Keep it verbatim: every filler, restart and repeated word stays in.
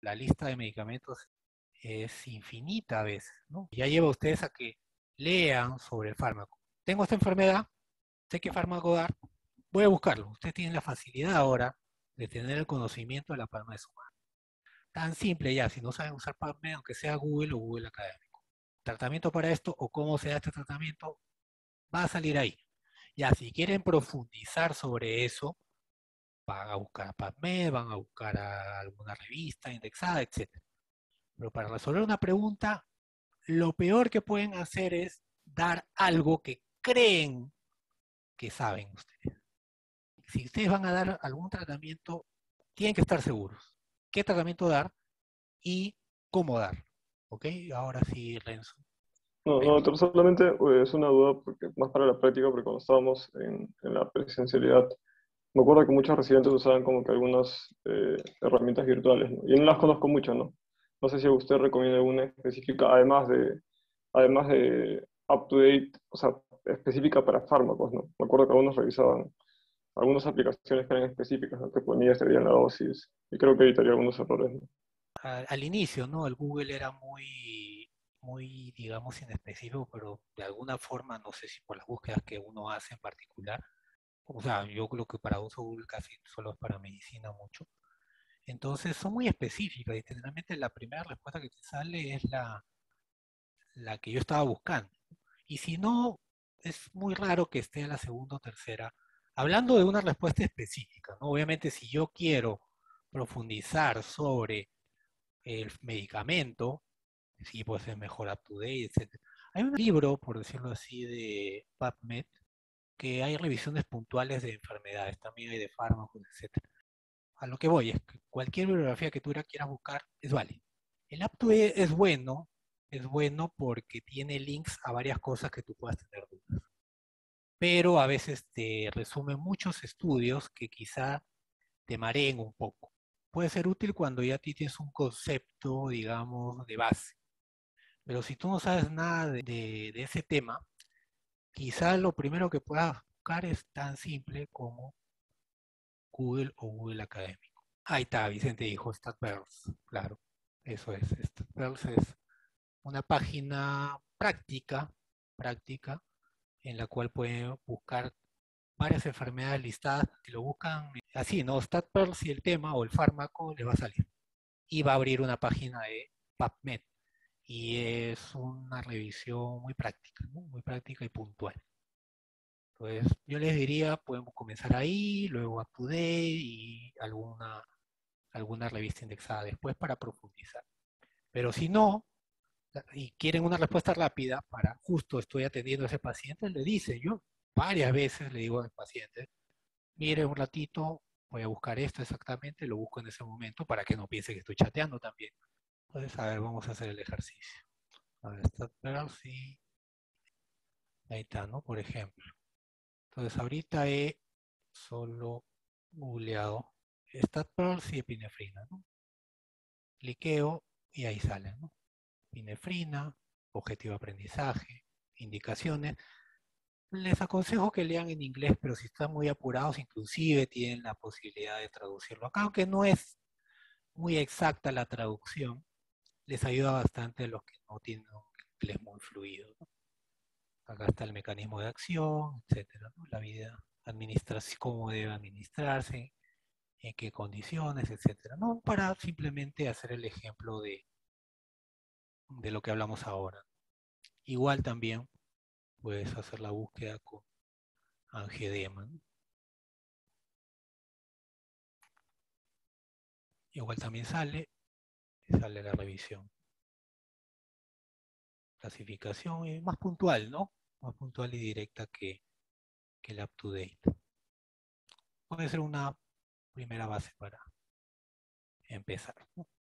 la lista de medicamentos es infinita a veces, ¿no? Ya lleva a ustedes a que lean sobre el fármaco. Tengo esta enfermedad, sé qué fármaco dar, voy a buscarlo. Usted tiene la facilidad ahora de tener el conocimiento de la palma de su mano. Tan simple ya, si no saben usar PubMed, aunque sea Google o Google Académico. Tratamiento para esto o cómo se da este tratamiento, va a salir ahí. Ya, si quieren profundizar sobre eso, van a buscar a PubMed, van a buscar a alguna revista indexada, etcétera. Pero para resolver una pregunta, lo peor que pueden hacer es dar algo que creen que saben ustedes. Si ustedes van a dar algún tratamiento, tienen que estar seguros qué tratamiento dar y cómo dar. ¿Ok? Ahora sí, Renzo. No, no, Venga. doctor, solamente eh, es una duda porque, más para la práctica, porque cuando estábamos en, en la presencialidad, me acuerdo que muchos residentes usaban como que algunas eh, herramientas virtuales, ¿no? Y no las conozco mucho, ¿no? No sé si usted recomienda alguna específica, además de, además de UpToDate, o sea, específica para fármacos, ¿no? Me acuerdo que algunos revisaban algunas aplicaciones que eran específicas, ¿no? Que ponía este día en la dosis, y creo que evitaría algunos errores, ¿no? Al, al inicio, ¿no? El Google era muy, muy, digamos, inespecífico, pero de alguna forma, no sé si por las búsquedas que uno hace en particular, o sea, yo creo que para uso Google casi solo es para medicina mucho. Entonces son muy específicas y generalmente la primera respuesta que te sale es la, la que yo estaba buscando. Y si no, es muy raro que esté en la segunda o tercera, hablando de una respuesta específica, ¿no? Obviamente, si yo quiero profundizar sobre el medicamento, sí puede ser mejor up to date, etcétera. Hay un libro, por decirlo así, de PubMed, que hay revisiones puntuales de enfermedades, también hay de fármacos, etcétera. A lo que voy es que cualquier bibliografía que tú quieras buscar es válida. El up to date es bueno, es bueno porque tiene links a varias cosas que tú puedas tener dudas. Pero a veces te resumen muchos estudios que quizá te mareen un poco. Puede ser útil cuando ya tienes un concepto, digamos, de base. Pero si tú no sabes nada de, de, de ese tema, quizá lo primero que puedas buscar es tan simple como Google o Google Académico. Ahí está, Vicente dijo StatPearls, claro, eso es. StatPearls es una página práctica, práctica, en la cual pueden buscar varias enfermedades listadas. Si lo buscan así, ¿no? StatPearls y el tema o el fármaco les va a salir. Y va a abrir una página de PubMed. Y es una revisión muy práctica, ¿no? Muy práctica y puntual. Entonces, yo les diría, podemos comenzar ahí, luego UpToDate y alguna, alguna revista indexada después para profundizar. Pero si no, y quieren una respuesta rápida para justo estoy atendiendo a ese paciente, le dice, yo varias veces le digo al paciente, mire un ratito, voy a buscar esto exactamente, lo busco en ese momento para que no piense que estoy chateando también. Entonces, a ver, vamos a hacer el ejercicio. A ver, está, pero sí, ahí está, ¿no? Por ejemplo. Entonces, ahorita he solo googleado StatPearls y epinefrina, ¿no? Cliqueo y ahí sale, ¿no? Epinefrina, objetivo de aprendizaje, indicaciones. Les aconsejo que lean en inglés, pero si están muy apurados, inclusive tienen la posibilidad de traducirlo acá, aunque no es muy exacta la traducción, les ayuda bastante a los que no tienen un inglés muy fluido, ¿no? Acá está el mecanismo de acción, etcétera, ¿no? La vida, administración, cómo debe administrarse, en qué condiciones, etcétera, ¿no? Para simplemente hacer el ejemplo de, de lo que hablamos ahora. Igual también puedes hacer la búsqueda con angedema, ¿no? Igual también sale, sale la revisión. Clasificación es más puntual, ¿no? Más puntual y directa que, que el up-to-date. Puede ser una primera base para empezar, ¿no?